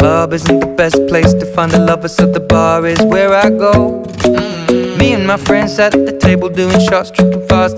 club isn't the best place to find a lover, so the bar is where I go. Me and my friends sat at the table doing shots, tripping fast